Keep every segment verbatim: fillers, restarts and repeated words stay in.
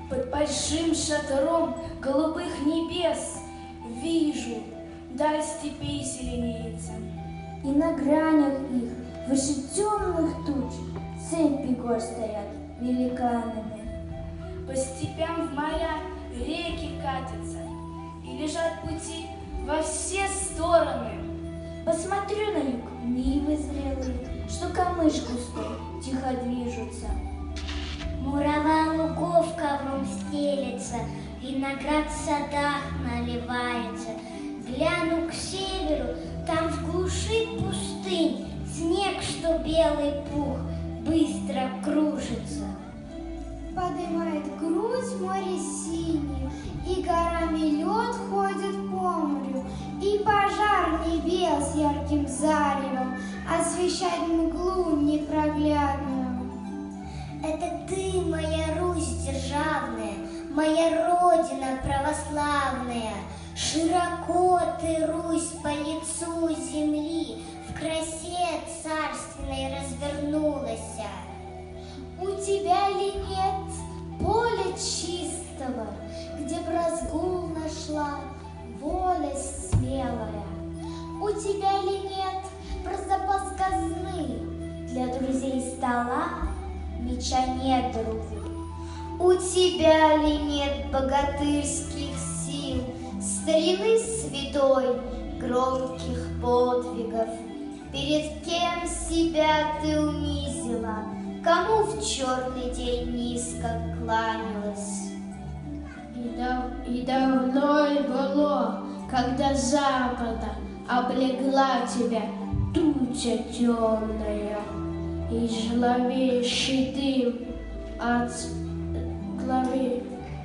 Под большим шатром голубых небес вижу, даль степей зеленеется. И на гранях их, выше темных туч, цепи гор стоят великанами. По степям в моря реки катятся, и лежат пути во все стороны. Посмотрю на юг, нивы зрелые, что камыш густой, тихо движутся. Мурава лугов ковром стелется, виноград в садах наливается. Гляну к северу, там в глуши пустынь, снег, что белый пух, быстро кружится. Поднимает грудь море синее, и горами лед ходит по морю, и пожар небес ярким заревом освещает мглу непроглядную. Это ты, моя Русь державная, моя Родина православная. Широко ты, Русь, по лицу земли в красе царственной развернулась. У тебя ли нет поля чистого, где б разгул нашла воля смелая? У тебя ли нет про запас казны для друзей стола, меча недругу? У тебя ли нет богатырских сил, старины святой, громких подвигов? Перед кем себя ты унизила? Кому в черный день низко кланялась? И, дав, и давно и было, когда запада облегла тебя туча темная, и зловещий дым от главы,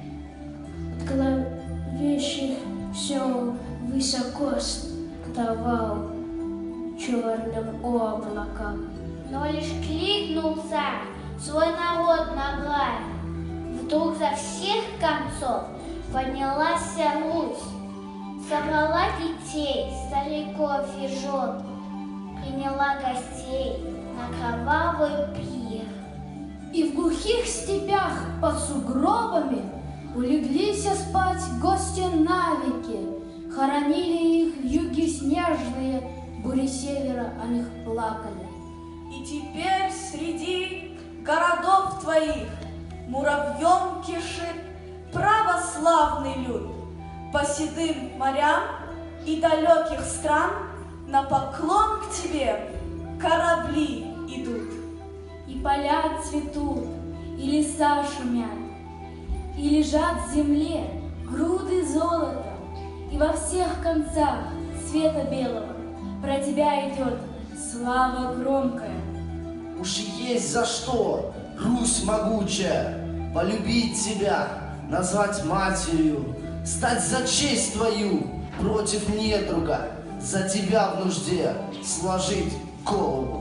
от главещих все высоко вставал черным облаком. Но лишь кликнул царь свой народ ногами. Вдруг со всех концов поднялась Русь, собрала детей, стариков и жен, приняла гостей на кровавый пир. И в глухих степях под сугробами улеглись спать гости навеки, хоронили их юги снежные, бури севера о них плакали. И теперь среди городов твоих муравьем кишит православный люд. По седым морям и далеких стран на поклон к тебе корабли идут. И поля цветут, и леса шумят, и лежат в земле груды золота, и во всех концах света белого про тебя идет слава громкая. Уж есть за что, Русь могучая, полюбить тебя, назвать матерью, стать за честь твою против недруга, за тебя в нужде сложить голову.